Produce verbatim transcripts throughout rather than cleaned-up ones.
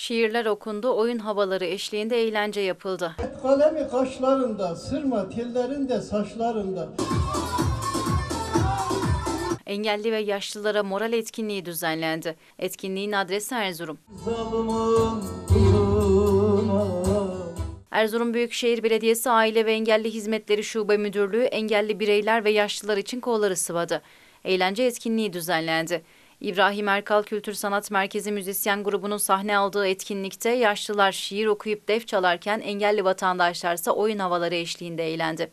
Şiirler okundu, oyun havaları eşliğinde eğlence yapıldı. Kalemi kaşlarında, sırma tellerinde saçlarında. Engelli ve yaşlılara moral etkinliği düzenlendi. Etkinliğin adresi Erzurum. Erzurum Büyükşehir Belediyesi Aile ve Engelli Hizmetleri Şube Müdürlüğü engelli bireyler ve yaşlılar için kolları sıvadı. Eğlence etkinliği düzenlendi. İbrahim Erkal Kültür Sanat Merkezi müzisyen grubunun sahne aldığı etkinlikte yaşlılar şiir okuyup def çalarken engelli vatandaşlarsa oyun havaları eşliğinde eğlendi.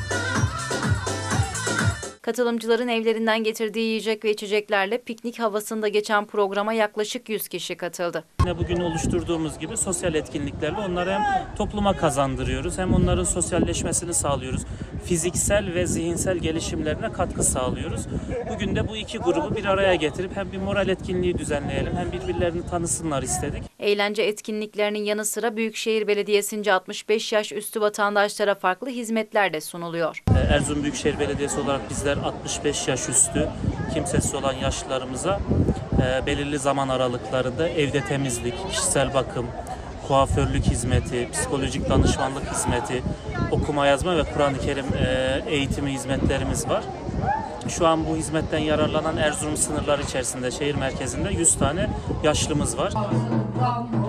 Katılımcıların evlerinden getirdiği yiyecek ve içeceklerle piknik havasında geçen programa yaklaşık yüz kişi katıldı. Yine bugün oluşturduğumuz gibi sosyal etkinliklerle onları hem topluma kazandırıyoruz hem onların sosyalleşmesini sağlıyoruz. Fiziksel ve zihinsel gelişimlerine katkı sağlıyoruz. Bugün de bu iki grubu bir araya getirip hem bir moral etkinliği düzenleyelim hem birbirlerini tanısınlar istedik. Eğlence etkinliklerinin yanı sıra Büyükşehir Belediyesi'nce altmış beş yaş üstü vatandaşlara farklı hizmetler de sunuluyor. Erzurum Büyükşehir Belediyesi olarak bizler altmış beş yaş üstü kimsesiz olan yaşlılarımıza e, belirli zaman aralıklarında evde temizlik, kişisel bakım, kuaförlük hizmeti, psikolojik danışmanlık hizmeti, okuma yazma ve Kur'an-ı Kerim e, eğitimi hizmetlerimiz var. Şu an bu hizmetten yararlanan Erzurum sınırları içerisinde, şehir merkezinde yüz tane yaşlımız var.